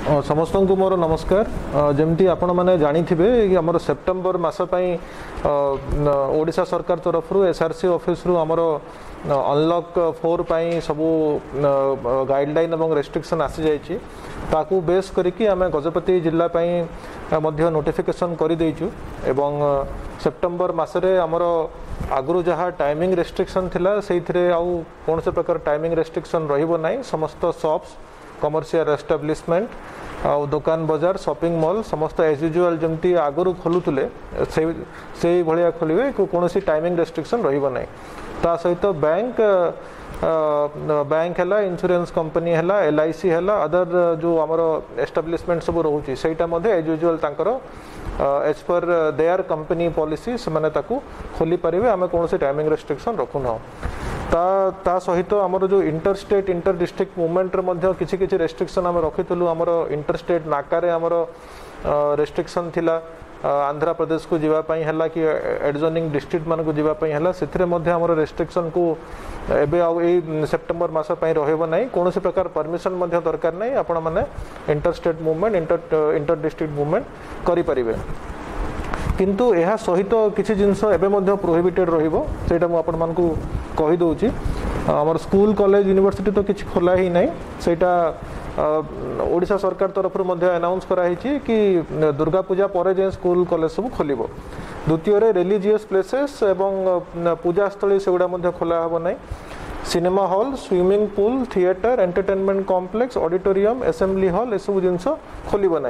समस्त को मोर नमस्कार। जमती आपण मैंने जानी कि आमर सेप्टेम्बर मस ओडिशा सरकार तरफ एसआरसी ऑफिस रु आमर अनलॉक 4 सबू गाइडलाइन और रेस्ट्रिक्शन आसी जाइए ताकू बेस करिकी आमे गजपति जिला मध्य नोटिफिकेशन कर देइछु एवं सेप्टेम्बर मसरे आमर आगु जहाँ टाइमिंग रेस्ट्रिक्शन थिला सेइथिरे आउ कौन से प्रकार टाइमिंग रेस्ट्रिक्शन रहिबो नाही। समस्त शॉप्स कमर्शियल एस्टाब्लिशमेंट आउ दुकान बाजार शॉपिंग मॉल समस्त एज यूजुअल जमती आगु खोलुले से भाया खोलिए कौन टाइमिंग रेस्ट्रिक्शन रहिबो नाही। ता सहित बैंक बैंक है इंश्योरेंस कंपनी है LIC है अदर जो आमर एस्टाब्लिशमेंट सब रोचे सेटा एज यूजुअल तांकर as per their company policy से माने ताकू खोली पारे आम कौन से टाइमिंग रेस्ट्रिक्शन रखुना। ता सहित आमर जो inter state inter district movement किसी किसी रेस्ट्रिक्शन आम रखीलु आमर इंटर स्टेट नाकारे आमर रेस्ट्रिक्शन थिला आंध्र प्रदेश को जीवाई है कि एडजॉइनिंग डिस्ट्रिक्ट मान को जीवाई है से रेस्ट्रिक्शन को एबे आ सेप्टेम्बर मस रहा ना कौन से प्रकार परमिशन दरकार नहीं आपण मैंने inter state movement inter district movement करें किंतु यह सहित किसी जिनस एवं प्रोहिबिटेड रहीटा मुझे कहीदे आमर स्कूल कॉलेज यूनिवर्सिटी तो किसी खोला ही नहीं सेटा ओडिशा सरकार तरफ अनाउंस कराई कि दुर्गा पूजा पर जे स्कूल कॉलेज सब खोल। द्वितीय रिलीजियस प्लेसेस एवं पूजास्थली से गुड़ा खोला हम ना। Cinema hall swimming pool theatre entertainment complex auditorium assembly hall ये सब जिनस खोल ना।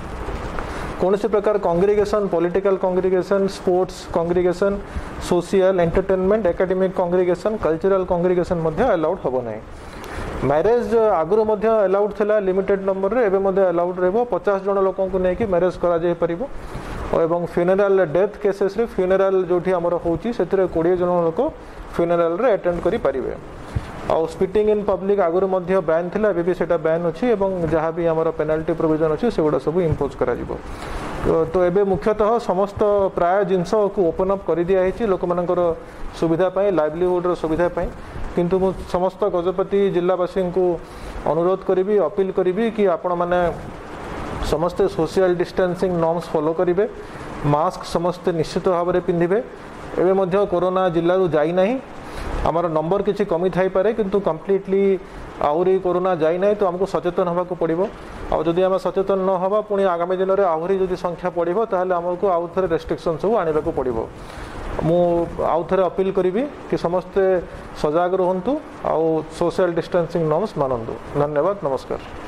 कौन से प्रकार congregation political congregation sports congregation social entertainment academic congregation cultural congregation allowed हम ना। मैरेज आगुरी अलाउड थिला लिमिटेड नंबर रे एबे अलाउड रहबो 50 जन लोक को लेकिन मैरेज करा जाय परिबो एवं फ्यूनरल डेथ केसेस रे फ्यूनरल जोठी हमर होची सेतरे 20 जन लोक फ्यूनरल रे अटेंड करि परिबे। आ स्पीटिंग इन पब्लिक आगुरी बैन थिला एबे भी सेटा बैन अछि एवं जहाँ भी हमर पेनल्टी प्रोविजन अछि सेगुडा सब इम्पोज करा जिवो। तो एबे मुख्यतः समस्त प्राय जिनस को ओपन अप कर दिया है लोक मानकर सुविधा पाई लाइवलीहुड सुविधा पाई किंतु मु समस्त गजपति जिलावासी को अनुरोध करी अपील करी कि आपण माने समस्ते सोशल डिस्टेंसिंग नॉर्म्स फॉलो करेंगे मास्क समस्ते निश्चित भाव में पिंधे एवं कोरोना जिलू जाई नहीं आमर नंबर किसी कमी थाई पारे किंतु कंप्लीटली आहरी कोरोना जाई नहीं तो हमको सचेतन होगा पड़ो आदि आम सचेतन न हवा पुणी आगामी दिन में आहरी जदि संख्या बढ़ो ताहले आमको आउ थे रेस्ट्रिक्शन सब आने को पड़ो। मु आउ थे अपील करी कि समस्ते सजग रुहतु आउ सोशल डिस्टेंसिंग नॉर्म्स मानतु। धन्यवाद नमस्कार।